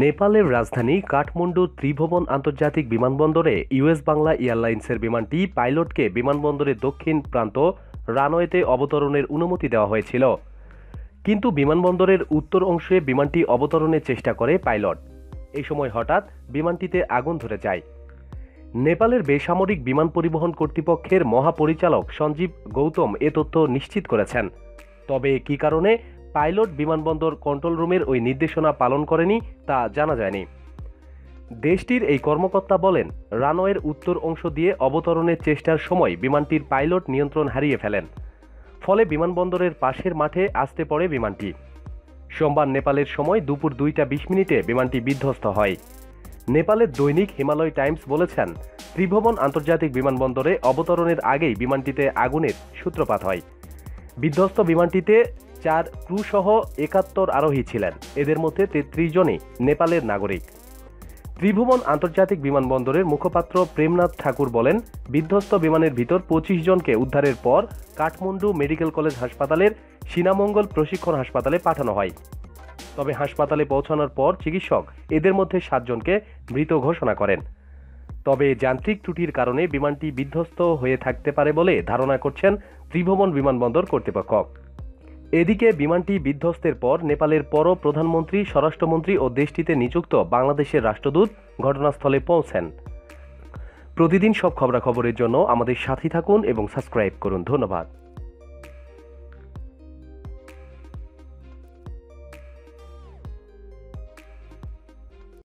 নেপালের রাজধানী কাঠমান্ডু ত্রিভুবন আন্তর্জাতিক বিমানবন্দরে ইউএস বাংলা এয়ারলাইন্সের বিমানটি পাইলটকে বিমানবন্দরের দক্ষিণ প্রান্ত রানওয়েতে অবতরণের অনুমতি দেওয়া হয়েছিল। কিন্তু বিমানবন্দরের উত্তর অংশে বিমানটি অবতরণের চেষ্টা করে পাইলট। এই সময় হঠাৎ বিমানটিতে আগুন ধরে যায়। নেপালের বেসামরিক বিমান পরিবহন কর্তৃপক্ষের মহাপরিচালক সঞ্জীব গৌতম এ তথ্য নিশ্চিত করেছেন। তবে কী কারণে পাইলট বিমানবন্দর কন্ট্রোল রুমের ওই নির্দেশনা পালন করেনি তা জানা যায়নি। দেশটির এই কর্মকর্তা বলেন, রানওয়ের উত্তর অংশ দিয়ে অবতরণের চেষ্টার সময় বিমানটির পাইলট নিয়ন্ত্রণ হারিয়ে ফেলেন। ফলে বিমানবন্দরের পাশের মাঠে আসতে পড়ে বিমানটি। সোমবার নেপালের সময় দুপুর 2টা 20 মিনিটে বিমানটি বিধ্বস্ত হয়। নেপালের দৈনিক হিমালয় টাইমস বলেছেন, ত্রিভুবন আন্তর্জাতিক বিমানবন্দরে অবতরণের আগেই বিমানটিতে আগুনের সূত্রপাত হয়। বিধ্বস্ত বিমানটিতে 4 ক্রু সহ 71 আরোহী ছিলেন। এদের মধ্যে 33 জনই নেপালের নাগরিক। ত্রিভুবন আন্তর্জাতিক বিমানবন্দরের মুখপাত্র প্রেমনাথ ঠাকুর বলেন, বিধ্বস্ত বিমানের ভিতর 25 জনকে উদ্ধারের পর কাঠমান্ডু মেডিকেল কলেজ হাসপাতালের সিনামঙ্গল প্রশিক্ষণ হাসপাতালে পাঠানো হয়। তবে হাসপাতালে পৌঁছানোর পর চিকিৎসক এদের মধ্যে 7 জনকে মৃত ঘোষণা করেন। তবে যান্ত্রিক ত্রুটির কারণে বিমানটি বিধ্বস্ত হয়ে থাকতে পারে বলে ধারণা করছেন ত্রিভুবন বিমানবন্দর কর্তৃপক্ষ। এদিকে বিমানটি বিধ্বস্তের পর নেপালের প্রধানমন্ত্রী, স্বরাষ্ট্রমন্ত্রী ও দেশটিতে নিযুক্ত বাংলাদেশের রাষ্ট্রদূত ঘটনাস্থলে পৌঁছেন। প্রতিদিন সব খবরাখবরের জন্য আমাদের সাথে থাকুন এবং সাবস্ক্রাইব করুন। ধন্যবাদ।